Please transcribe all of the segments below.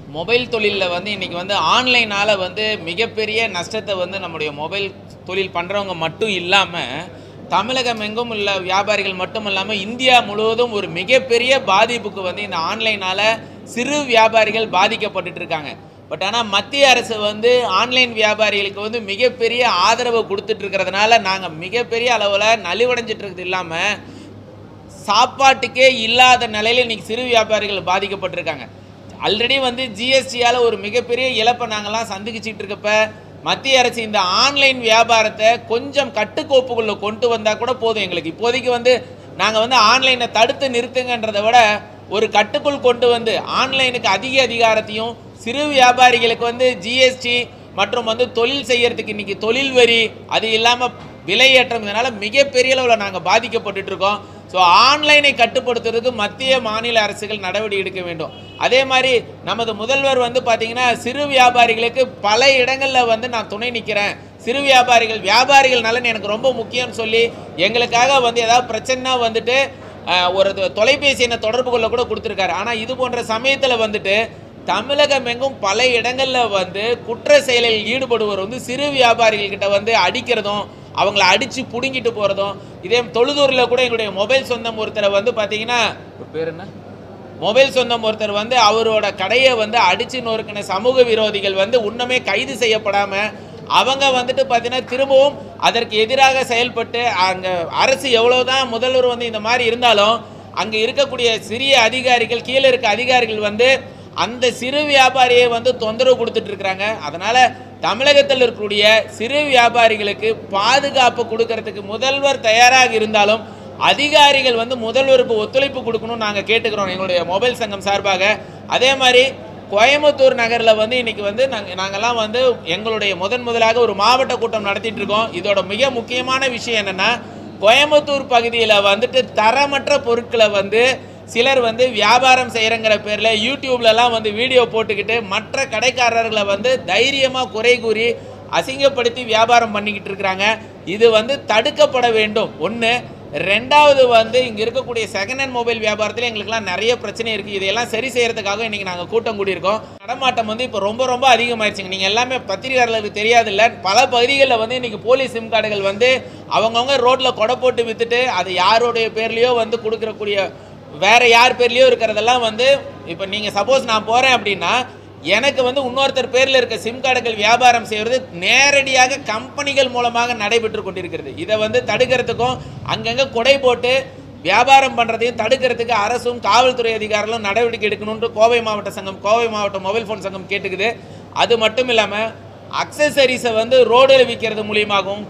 Mobile தொழிலில் வந்து இன்றைக்கி வந்து ஆன்லைனால் வந்து மிகப்பெரிய நஷ்டத்தை வந்து நம்முடைய மொபைல் தொழில் பண்ணுறவங்க மட்டும் இல்லாமல் தமிழகம் எங்கும் உள்ள வியாபாரிகள் மட்டும் இல்லாமல் இந்தியா முழுவதும் ஒரு மிகப்பெரிய பாதிப்புக்கு வந்து இந்த ஆன்லைனால் சிறு வியாபாரிகள் பாதிக்கப்பட்டு இருக்காங்க. பட் ஆனால் மத்திய அரசு வந்து ஆன்லைன் வியாபாரிகளுக்கு வந்து மிகப்பெரிய ஆதரவு கொடுத்துட்டு இருக்கிறதுனால நாங்கள் மிகப்பெரிய அளவில் நலிவடைஞ்சிட்டு இருக்கிறது இல்லாமல் சாப்பாட்டுக்கே இல்லாத நிலையில் இன்றைக்கி சிறு வியாபாரிகள் பாதிக்கப்பட்டிருக்காங்க. ஆல்ரெடி வந்து ஜிஎஸ்டியால் ஒரு மிகப்பெரிய இழப்பை நாங்கள்லாம் சந்திச்சுட்டு இருக்கப்ப மத்திய அரசு இந்த ஆன்லைன் வியாபாரத்தை கொஞ்சம் கட்டுக்கோப்புக்குள்ளே கொண்டு வந்தால் கூட போதும். எங்களுக்கு இப்போதைக்கு வந்து நாங்கள் வந்து ஆன்லைனை தடுத்து நிறுத்துங்கன்றதை விட ஒரு கட்டுக்குள் கொண்டு வந்து ஆன்லைனுக்கு அதிக அதிகாரத்தையும் சிறு வியாபாரிகளுக்கு வந்து ஜிஎஸ்டி மற்றும் வந்து தொழில் செய்யறதுக்கு இன்றைக்கி தொழில் வரி அது இல்லாமல் விலையேற்றம் இதனால் மிகப்பெரிய அளவில் நாங்கள் பாதிக்கப்பட்டு இருக்கோம். ஸோ ஆன்லைனை கட்டுப்படுத்துறதுக்கு மத்திய மாநில அரசுகள் நடவடிக்கை எடுக்க வேண்டும். அதே மாதிரி நமது முதல்வர் வந்து பார்த்திங்கன்னா சிறு வியாபாரிகளுக்கு பல இடங்களில் வந்து நான் துணை நிற்கிறேன், சிறு வியாபாரிகள் நலன் எனக்கு ரொம்ப முக்கியம்னு சொல்லி எங்களுக்காக வந்து ஏதாவது பிரச்சனைனா வந்துட்டு ஒரு தொலைபேசி எண்ணை தொடர்பு கொள்ள கூட கொடுத்துருக்காரு. ஆனால் இது போன்ற சமயத்தில் வந்துட்டு தமிழகம் எங்கும் பல இடங்களில் வந்து குற்ற செயலில் ஈடுபடுவர் வந்து சிறு வியாபாரிகள்கிட்ட வந்து அடிக்கிறதும் அவங்கள அடித்து பிடுங்கிட்டு போகிறதும். இதே தொழுதூரில் கூட எங்களுடைய மொபைல் சொந்தம் ஒருத்தரை வந்து பார்த்தீங்கன்னா பேர் என்ன மொபைல் சொந்தம் ஒருத்தர் வந்து அவரோட கடையை வந்து அடித்து நொறுக்கின சமூக விரோதிகள் வந்து இன்னுமே கைது செய்யப்படாமல் அவங்க வந்துட்டு பார்த்தீங்கன்னா திரும்பவும் அதற்கு எதிராக செயல்பட்டு அங்கே அரசு எவ்வளோதான் முதல்வர் வந்து இந்த மாதிரி இருந்தாலும் அங்கே இருக்கக்கூடிய சிறிய அதிகாரிகள் கீழே இருக்க அதிகாரிகள் வந்து அந்த சிறு வியாபாரியை வந்து தொந்தரவு கொடுத்துட்டு இருக்கிறாங்க. அதனால் தமிழகத்தில் இருக்கக்கூடிய சிறு வியாபாரிகளுக்கு பாதுகாப்பு கொடுக்கறதுக்கு முதல்வர் தயாராக இருந்தாலும் அதிகாரிகள் வந்து முதல்வருக்கு ஒத்துழைப்பு கொடுக்கணும்னு நாங்கள் கேட்டுக்கிறோம் எங்களுடைய மொபைல் சங்கம் சார்பாக. அதே மாதிரி கோயம்புத்தூர் நகரில் வந்து இன்றைக்கி வந்து நாங்கள்லாம் வந்து எங்களுடைய முதலாக ஒரு மாவட்ட கூட்டம் நடத்திட்டு இருக்கோம். இதோட மிக முக்கியமான விஷயம் என்னென்னா கோயம்புத்தூர் பகுதியில் வந்துட்டு தரமற்ற பொருட்களை வந்து சிலர் வந்து வியாபாரம் செய்கிறங்கிற பேரில் யூடியூப்லலாம் வந்து வீடியோ போட்டுக்கிட்டு மற்ற கடைக்காரர்களை வந்து தைரியமாக குறை கூறி அசிங்கப்படுத்தி வியாபாரம் பண்ணிக்கிட்டு இருக்கிறாங்க. இது வந்து தடுக்கப்பட வேண்டும். ஒன்று. ரெண்டாவது வந்து இங்கே இருக்கக்கூடிய செகண்ட் ஹேண்ட் மொபைல் வியாபாரத்தில் எங்களுக்குலாம் நிறைய பிரச்சனை இருக்குது. இதையெல்லாம் சரி செய்கிறதுக்காக இன்றைக்கி நாங்கள் கூட்டம் கூடியிருக்கோம். நடமாட்டம் வந்து இப்போ ரொம்ப அதிகமாகிடுச்சுங்க. நீங்கள் எல்லாமே பத்திரிகையாளர்களுக்கு தெரியாதில்ல, பல பகுதிகளில் வந்து இன்றைக்கி போலீஸ் சிம் கார்டுகள் வந்து அவங்கவுங்க ரோட்டில் கொடை போட்டு விற்றுட்டு அது யாருடைய பேர்லேயோ வந்து கொடுக்கக்கூடிய வேறு யார் பேர்லேயோ இருக்கிறதெல்லாம் வந்து இப்போ நீங்கள் சப்போஸ் நான் போகிறேன் அப்படின்னா எனக்கு வந்து இன்னொருத்தர் பேரில் இருக்க சிம் கார்டுகள் வியாபாரம் செய்வது நேரடியாக கம்பெனிகள் மூலமாக நடைபெற்று கொண்டிருக்கிறது. இதை வந்து தடுக்கிறதுக்கும் அங்கங்கே கொடை போட்டு வியாபாரம் பண்ணுறதையும் தடுக்கிறதுக்கு அரசும் காவல்துறை அதிகாரிகளும் நடவடிக்கை எடுக்கணும்னு கோவை மாவட்ட மொபைல் ஃபோன் சங்கம் கேட்டுக்குது. அது மட்டும் இல்லாமல் அக்சசரிஸை வந்து ரோடில் விற்கிறது மூலியமாகவும்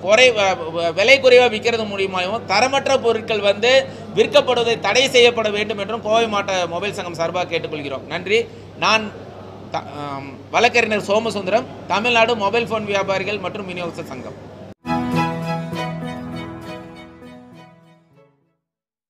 விலை குறைவாக விற்கிறது மூலியமாகவும் தரமற்ற பொருட்கள் வந்து விற்கப்படுவதை தடை செய்யப்பட வேண்டும் என்றும் கோவை மாவட்ட மொபைல் சங்கம் சார்பாக கேட்டுக்கொள்கிறோம். நன்றி. நான் வழக்கறிஞர் சோமசுந்தரம், தமிழ்நாடு மொபைல் ஃபோன் வியாபாரிகள் மற்றும் விநியோகஸ்தர் சங்கம்.